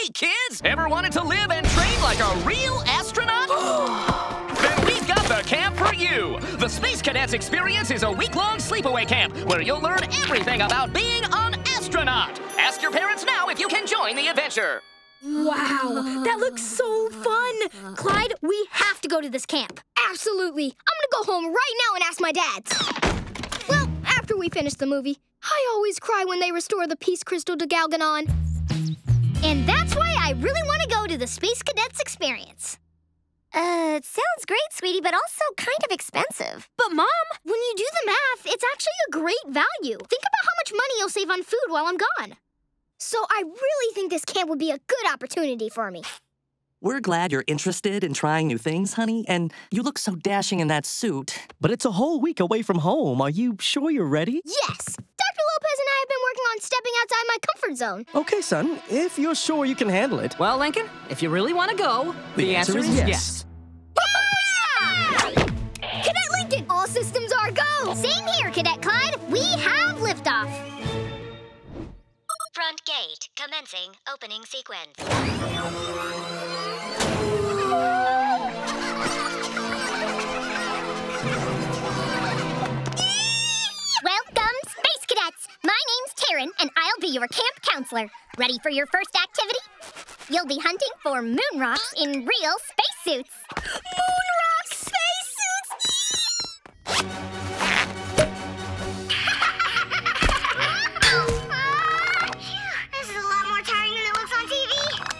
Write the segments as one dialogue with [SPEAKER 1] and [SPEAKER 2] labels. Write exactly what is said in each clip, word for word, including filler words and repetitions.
[SPEAKER 1] kids! Ever wanted to live and train like a real astronaut? Then we've got the camp for you! The Space Cadets Experience is a week-long sleepaway camp where you'll learn everything about being an astronaut. Ask your parents now if you can join the adventure.
[SPEAKER 2] Wow, that looks so fun! Clyde, we have to go to this camp.
[SPEAKER 3] Absolutely. I'm gonna go home right now and ask my dad. Well, after we finish the movie, I always cry when they restore the Peace Crystal to Galganon.
[SPEAKER 2] And that's why I really want to go to the Space Cadets Experience.
[SPEAKER 4] Uh, it sounds great, sweetie, but also kind of expensive.
[SPEAKER 2] But, Mom, when you do the math, it's actually a great value. Think about how much money you'll save on food while I'm gone.
[SPEAKER 3] So I really think this camp would be a good opportunity for me.
[SPEAKER 5] We're glad you're interested in trying new things, honey, and you look so dashing in that suit.
[SPEAKER 6] But it's a whole week away from home. Are you sure you're ready?
[SPEAKER 3] Yes! Doctor Lopez and I have been working on stepping outside my comfort zone.
[SPEAKER 6] Okay, son, if you're sure you can handle it.
[SPEAKER 1] Well, Lincoln, if you really want to go, the,
[SPEAKER 6] the answer, answer is yes. yes.
[SPEAKER 3] Yeah! Cadet Lincoln, all systems are go!
[SPEAKER 2] Same here, Cadet Clyde. We have liftoff.
[SPEAKER 4] Front gate, commencing opening sequence.
[SPEAKER 2] Welcome, Space Cadets! My name's Taryn, and I'll be your camp counselor. Ready for your first activity? You'll be hunting for moon rocks in real spacesuits.
[SPEAKER 3] Moon rock spacesuits!
[SPEAKER 4] This is a lot more tiring than it looks on T V.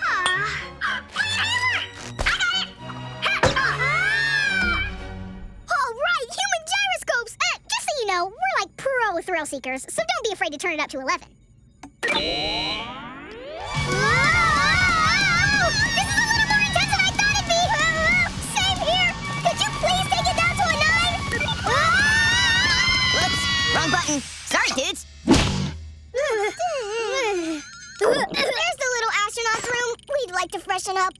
[SPEAKER 3] All right, human gyroscopes! Uh, just so you know, we're like pro thrill seekers, so don't be afraid to turn it up to eleven. Whoa! This is a little more intense than I thought it'd be! Uh, same here! Could you please take it down to a nine?
[SPEAKER 7] Whoops! Wrong button. Sorry, dudes.
[SPEAKER 3] There's the little astronaut's room. We'd like to freshen up.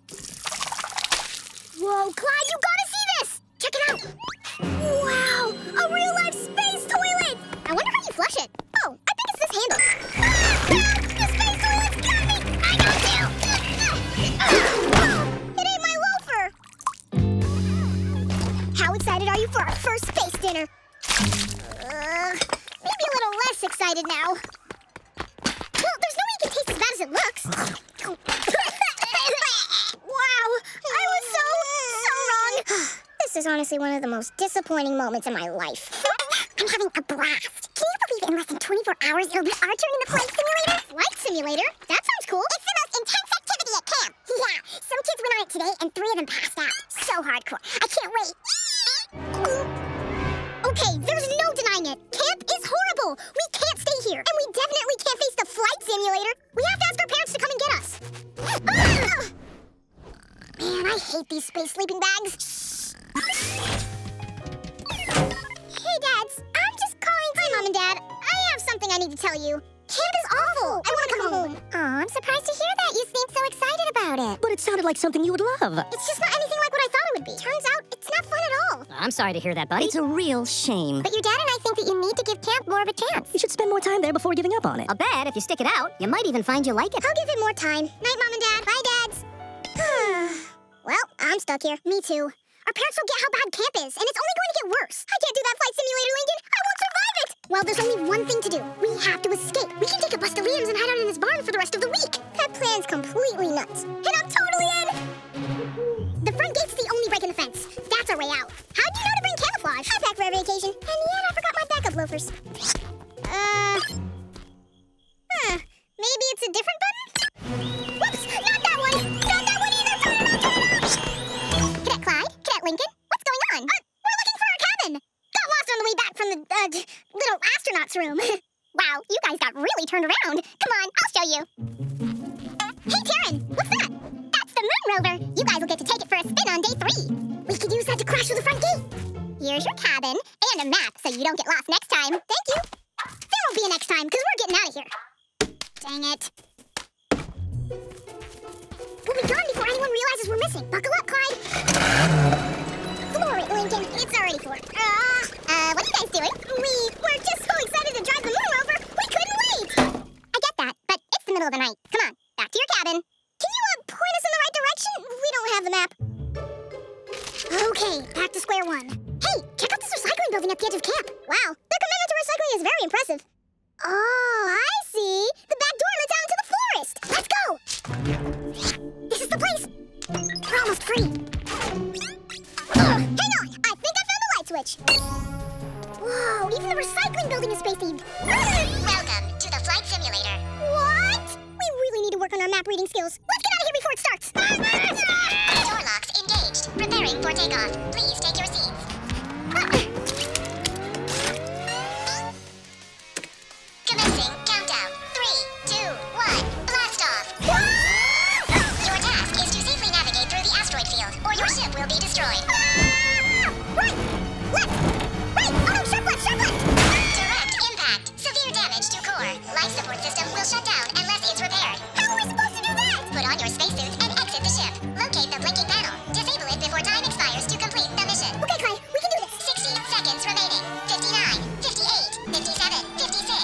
[SPEAKER 3] Whoa, Clyde, you gotta see this! Check it out! Wow! A real-life space toilet! I wonder how you flush it. Oh, I think it's this handle. Ah, the space toilet's got me! I got you! It ate my loafer! How excited are you for our first space dinner? Uh, maybe a little less excited now. Well, there's no way it can taste as bad as it looks. Wow, I was so, so wrong. This is honestly one of the most disappointing moments in my life.
[SPEAKER 4] I'm having a blast. Can you believe it? In less than twenty-four hours, it'll be our turn in the flight simulator?
[SPEAKER 3] Flight simulator? That sounds cool.
[SPEAKER 4] It's the most intense activity at camp. Yeah, some kids went on it today, and three of them passed out. So hardcore. I can't wait.
[SPEAKER 3] Okay, there's no denying it. Camp is horrible. We can't stay here. And we definitely can't face the flight simulator. We have to ask our parents to come and get us.
[SPEAKER 4] Man, I hate these space sleeping bags.
[SPEAKER 3] Hey, Dads. I'm just calling to... Hi, Mom and Dad. I have something I need to tell you. Camp is awful. I want to come home.
[SPEAKER 4] Aw, I'm surprised to hear that. You seem so excited about it.
[SPEAKER 7] But it sounded like something you would love.
[SPEAKER 3] It's just not anything like what I thought it would be. Turns out, it's not fun at all.
[SPEAKER 7] I'm sorry to hear that, buddy. It's a real shame.
[SPEAKER 4] But your dad and I think that you need to give camp more of a chance.
[SPEAKER 7] You should spend more time there before giving up on it.
[SPEAKER 4] I'll bet if you stick it out, you might even find you like it.
[SPEAKER 3] I'll give it more time. Night, Mom and Dad. Bye, Dads. Well, I'm stuck here. Me too. Our parents don't get how bad camp is, and it's only going to get worse. I can't do that flight simulator, Lincoln. I won't survive it. Well, there's only one thing to do. We have to escape. We can take a bus to Liam's and hide out in his barn for the rest of the week. That plan's completely nuts. And I'm totally in! The front gate's the only break in the fence. That's our way out. How'd you know to bring camouflage? I packed for every occasion. And yet I forgot my backup loafers. Uh... Huh. Maybe it's a different button? Whoops! Not that one! Not that one either! Turn it on! Turn it on! Cadet Clyde? Cadet Lincoln? What's going on? Uh, we're looking for our cabin! Got lost on the way back from the, uh, little astronaut's room. Wow, you guys got really turned around. Come on, I'll show you. Hey, Taryn! What's that? That's the moon rover. You guys will get to take it for a spin on day three. We could use that to crash through the front gate. Here's your cabin and a map so you don't get lost next time. Thank you. There won't be a next time, because we're getting out of here. Dang it. We'll be gone before anyone realizes we're missing. Buckle up, Clyde. Floor it, Lincoln. It's already floored. Uh, uh, what are you guys doing? We were just so excited to drive the moon rover, we couldn't wait. I get that, but it's the middle of the night. Come on, back to your cabin. point us in the right direction? We don't have the map. Okay, back to square one. Hey, check out this recycling building at the edge of camp. Wow, their commitment to recycling is very impressive. Oh, I see. The back door leads out into the forest. Let's go. This is the place. We're almost free. Ugh, hang on, I think I found the light switch. Whoa, even the recycling building is space-themed.
[SPEAKER 4] Welcome to the flight simulator.
[SPEAKER 3] What? We really need to work on our map reading skills. Let's get out of here before it starts.
[SPEAKER 4] Door locks engaged. Preparing for takeoff. Please take your seats. Commencing countdown. Three, two, one. Blast off. Your task is to safely navigate through the asteroid field, or your ship will be destroyed.
[SPEAKER 3] Right! Left! Right! Oh no, sharp left, sharp left!
[SPEAKER 4] Direct impact. Severe damage to core. Life support system will shut down unless it's repaired.
[SPEAKER 3] How are we supposed to do that?
[SPEAKER 4] Put on your spacesuit and exit the ship. Locate the blinking panel. Disable it before time expires to complete the mission.
[SPEAKER 3] Okay, Clay, we can do this.
[SPEAKER 4] sixty seconds remaining. fifty-nine, fifty-eight, fifty-seven, fifty-six.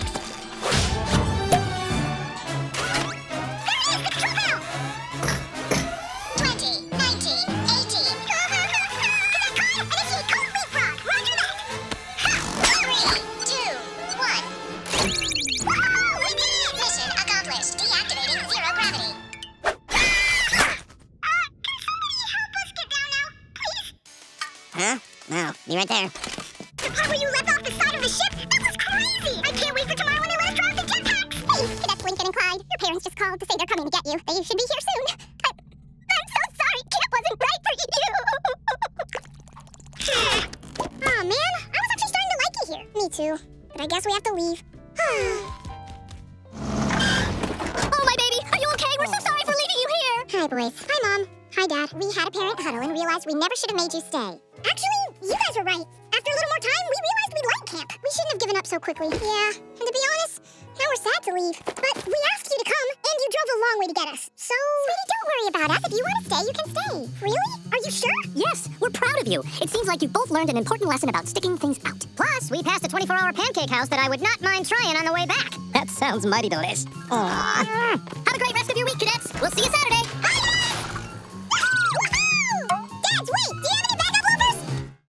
[SPEAKER 3] There it is, the control panel!
[SPEAKER 4] twenty, nineteen, eighteen.
[SPEAKER 3] Initiate code leapfrog. Roger that.
[SPEAKER 4] three, two, one.
[SPEAKER 3] Woohoo! We did it!
[SPEAKER 4] Mission accomplished. Deactivating zero gravity.
[SPEAKER 3] Uh, can somebody help us get down now, please?
[SPEAKER 7] Huh? No, be right there.
[SPEAKER 3] The part where you left off the side of the ship? That was crazy! I can't wait for tomorrow when they let us drive the jetpacks! Hey, Cadets Lincoln and Clyde, your parents just called to say they're coming to get you. They should be here soon. But I'm so sorry camp wasn't right for you! Aw, man, I was actually starting to like it here. Me too. But I guess we have to leave.
[SPEAKER 2] Oh, my baby, are you okay? We're so sorry for leaving you here.
[SPEAKER 3] Hi, boys. Hi, Mom. Hi, Dad. We had a parent huddle and realized we never should have made you stay. Actually, you guys were right. After a little more time, we realized we liked camp. We shouldn't have given up so quickly. Yeah, and to be honest, now we're sad to leave. But we asked you to come, and you drove a long way to get us. So, sweetie, don't worry about us. If you want to stay, you can stay. Really? Are you sure?
[SPEAKER 7] Yes, we're proud of you. It seems like you both learned an important lesson about sticking things out. Plus, we passed a twenty-four hour pancake house that I would not mind trying on the way back. That sounds mighty delish. Aww. Have a great rest of your week, cadets. We'll see you Saturday.
[SPEAKER 3] Woohoo! Dads, wait!